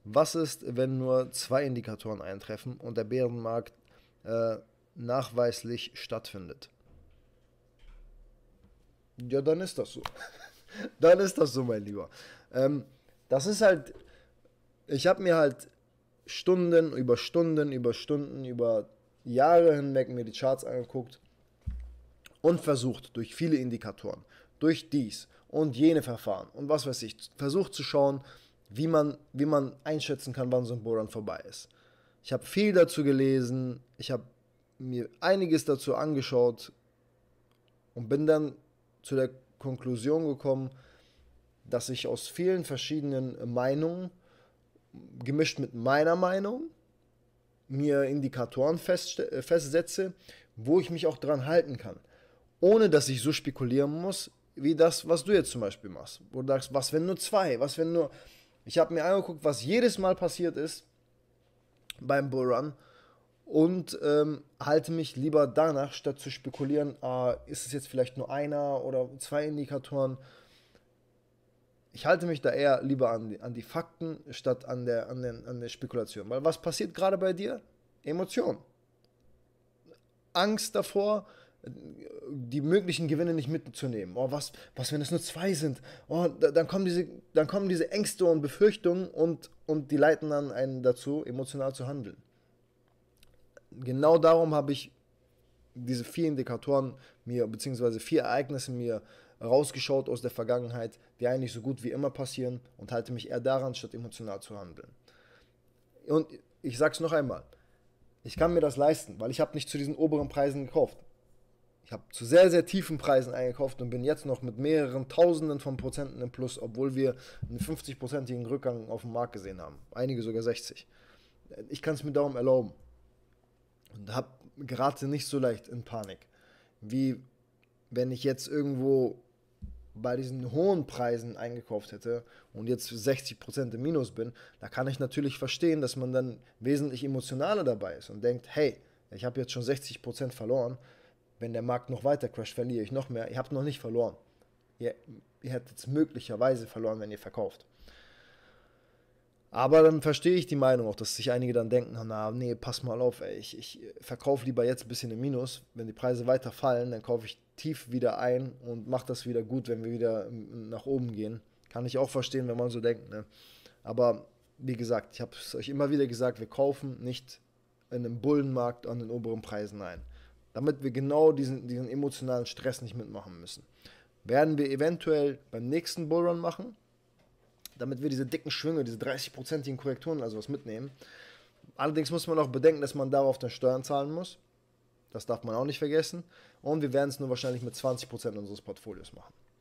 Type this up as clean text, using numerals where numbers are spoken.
Was ist, wenn nur zwei Indikatoren eintreffen und der Bärenmarkt nachweislich stattfindet? Ja, dann ist das so. Dann ist das so, mein Lieber. Ähm, Das ist halt, ich habe mir halt Stunden über Stunden über Stunden über Jahre hinweg mir die Charts angeguckt und versucht durch viele Indikatoren, durch dies und jene Verfahren und was weiß ich, versucht zu schauen, wie man einschätzen kann, wann so ein Bullrun vorbei ist. Ich habe viel dazu gelesen, ich habe mir einiges dazu angeschaut und bin dann zu der Konklusion gekommen, dass ich aus vielen verschiedenen Meinungen, gemischt mit meiner Meinung, mir Indikatoren festsetze, wo ich mich auch dran halten kann. Ohne dass ich so spekulieren muss, wie das, was du jetzt zum Beispiel machst. Wo du sagst, was wenn nur zwei, was wenn nur. Ich habe mir angeguckt, was jedes Mal passiert ist beim Bullrun und halte mich lieber danach, statt zu spekulieren, ist es jetzt vielleicht nur einer oder zwei Indikatoren. Ich halte mich da eher lieber an die Fakten, statt an der Spekulation. Weil was passiert gerade bei dir? Emotion. Angst davor, die möglichen Gewinne nicht mitzunehmen. Oh, was wenn es nur zwei sind? Oh, dann kommen diese Ängste und Befürchtungen und die leiten dann einen dazu, emotional zu handeln. Genau darum habe ich diese vier Indikatoren mir, beziehungsweise vier Ereignisse mir rausgeschaut aus der Vergangenheit, die eigentlich so gut wie immer passieren und halte mich eher daran, statt emotional zu handeln. Und ich sag's noch einmal, ich kann mir das leisten, weil ich habe nicht zu diesen oberen Preisen gekauft. Ich habe zu sehr, sehr tiefen Preisen eingekauft und bin jetzt noch mit mehreren Tausenden von Prozenten im Plus, obwohl wir einen 50-prozentigen Rückgang auf dem Markt gesehen haben. Einige sogar 60. Ich kann es mir darum erlauben und gerate nicht so leicht in Panik, wie wenn ich jetzt irgendwo bei diesen hohen Preisen eingekauft hätte und jetzt 60% im Minus bin, da kann ich natürlich verstehen, dass man dann wesentlich emotionaler dabei ist und denkt, hey, ich habe jetzt schon 60% verloren, wenn der Markt noch weiter crasht, verliere ich noch mehr. Ihr habt noch nicht verloren. Ihr hättet es möglicherweise verloren, wenn ihr verkauft. Aber dann verstehe ich die Meinung auch, dass sich einige dann denken, na nee, pass mal auf, ey, ich verkaufe lieber jetzt ein bisschen im Minus. Wenn die Preise weiter fallen, dann kaufe ich tief wieder ein und mache das wieder gut, wenn wir wieder nach oben gehen. Kann ich auch verstehen, wenn man so denkt. Ne? Aber wie gesagt, ich habe es euch immer wieder gesagt, wir kaufen nicht in einem Bullenmarkt an den oberen Preisen ein. Damit wir genau diesen emotionalen Stress nicht mitmachen müssen. Werden wir eventuell beim nächsten Bullrun machen, damit wir diese dicken Schwünge, diese 30%igen Korrekturen also was mitnehmen. Allerdings muss man auch bedenken, dass man darauf dann Steuern zahlen muss. Das darf man auch nicht vergessen. Und wir werden es nur wahrscheinlich mit 20% unseres Portfolios machen.